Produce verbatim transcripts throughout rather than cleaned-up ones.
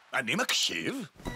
אני מקשיב.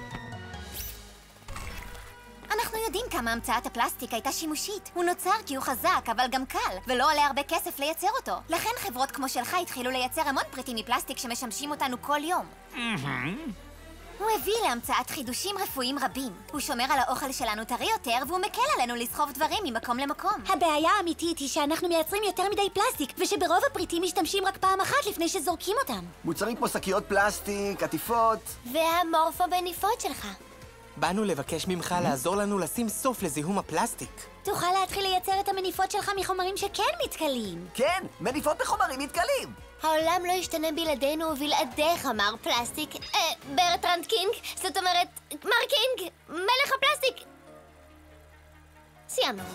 אנחנו יודעים כמה המצאת הפלסטיק הייתה שימושית. הוא נוצר כי הוא חזק, אבל גם קל, ולא עולה הרבה כסף לייצר אותו. לכן חברות כמו שלך התחילו לייצר המון פריטים מפלסטיק שמשמשים אותנו כל יום. הוא הביא להמצאת חידושים רפואיים רבים. הוא שומר על האוכל שלנו טרי יותר, והוא מקל עלינו לסחוב דברים ממקום למקום. הבעיה האמיתית היא שאנחנו מייצרים יותר מדי פלסטיק, ושברוב הפריטים משתמשים רק פעם אחת לפני שזורקים אותם. מוצרים כמו שקיות פלסטיק, עטיפות. והמורפובניפות שלך. באנו לבקש ממך לעזור לנו לשים סוף לזיהום הפלסטיק. תוכל להתחיל לייצר את המניפות שלך מחומרים שכן מתכלים. כן, מניפות מחומרים מתכלים. העולם לא ישתנה בלעדינו ובלעדיך, מר פלסטיק. אה, ברטרנד קינג, זאת אומרת, מר קינג, מלך הפלסטיק. סיימנו.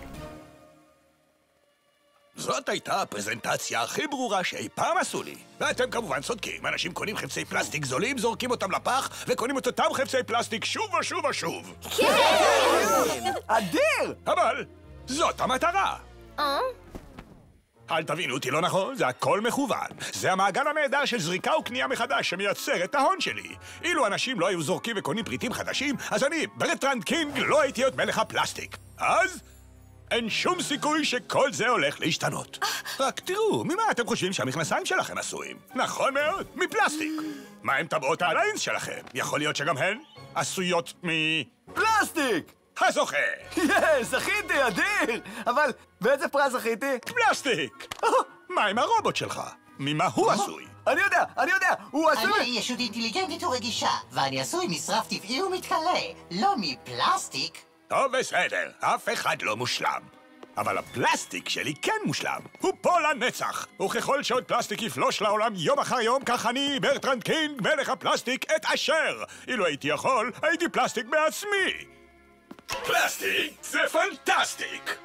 זאת הייתה הפרזנטציה הכי ברורה שאי פעם עשו לי. ואתם כמובן צודקים, אנשים קונים חפצי פלסטיק זולים, זורקים אותם לפח, וקונים את אותם חפצי פלסטיק שוב ושוב ושוב. כן! אדיר! אבל זאת המטרה. אה? אל תבינו אותי לא נכון, זה הכל מכוון. זה המעגל הנהדר של זריקה וקנייה מחדש שמייצר את ההון שלי. אילו אנשים לא היו זורקים וקונים פריטים חדשים, אז אני, ברטרנד קינג, לא הייתי עוד מלך הפלסטיק. אז אין שום סיכוי שכל זה הולך להשתנות. רק תראו, ממה אתם חושבים שהמכנסיים שלכם עשויים? נכון מאוד, מפלסטיק. מה עם טבעות האליינס שלכם? יכול להיות שגם הן עשויות מ... פלסטיק! הזוכה! יש, זכיתי, אדיר! אבל באיזה פרס זכיתי? פלסטיק! מה עם הרובוט שלך? ממה הוא עשוי? אני יודע, אני יודע, הוא עשוי... אני ישות אינטליגנטית ורגישה, ואני עשוי משרף טבעי ומתכלה, לא מפלסטיק. טוב, בסדר, אף אחד לא מושלם. אבל הפלסטיק שלי כן מושלם. הוא פה לנצח. וככל שעוד פלסטיק יפלוש לעולם יום אחר יום, כך אני, ברטרנד קינג, מלך הפלסטיק, אתעשר. אילו הייתי יכול, הייתי פלסטיק בעצמי. פלסטיק זה פנטסטיק!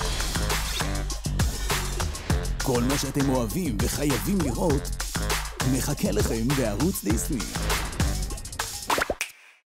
כל מה שאתם אוהבים וחייבים לראות מחכה לכם בערוץ דיסני.